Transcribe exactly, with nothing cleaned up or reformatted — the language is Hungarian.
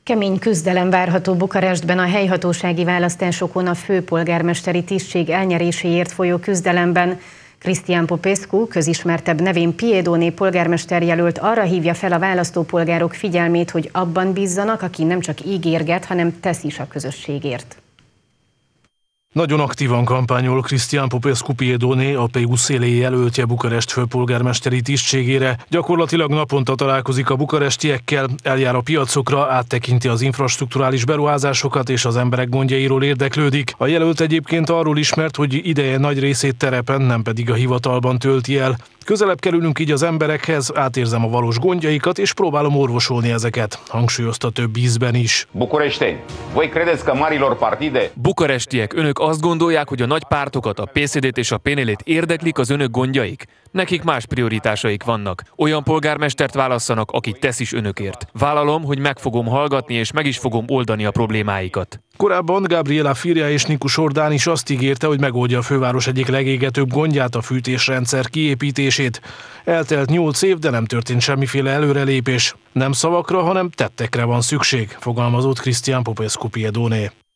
Kemény küzdelem várható Bukarestben a helyhatósági választásokon a főpolgármesteri tisztség elnyeréséért folyó küzdelemben. Cristian Popescu, közismertebb nevén Piedone polgármesterjelölt arra hívja fel a választópolgárok figyelmét, hogy abban bízzanak, aki nem csak ígérget, hanem tesz is a közösségért. Nagyon aktívan kampányol Cristian Popescu Piedone, a pé u szélé jelöltje Bukarest főpolgármesteri tisztségére. Gyakorlatilag naponta találkozik a bukarestiekkel, eljár a piacokra, áttekinti az infrastrukturális beruházásokat és az emberek gondjairól érdeklődik. A jelölt egyébként arról ismert, hogy ideje nagy részét terepen, nem pedig a hivatalban tölti el. Közelebb kerülünk így az emberekhez, átérzem a valós gondjaikat, és próbálom orvosolni ezeket, hangsúlyozta több ízben is. Bukuresteni, voi credeți că marilor partide... Bukarestiek, önök azt gondolják, hogy a nagy pártokat, a pé cé dét és a pé en el-t érdeklik az önök gondjaik? Nekik más prioritásaik vannak. Olyan polgármestert válasszanak, aki tesz is önökért. Vállalom, hogy meg fogom hallgatni és meg is fogom oldani a problémáikat. Korábban Gabriela Firea és Nicu Sordán is azt ígérte, hogy megoldja a főváros egyik legégetőbb gondját, a fűtésrendszer kiépítését. Eltelt nyolc év, de nem történt semmiféle előrelépés. Nem szavakra, hanem tettekre van szükség, fogalmazott Cristian Popescu Piedone.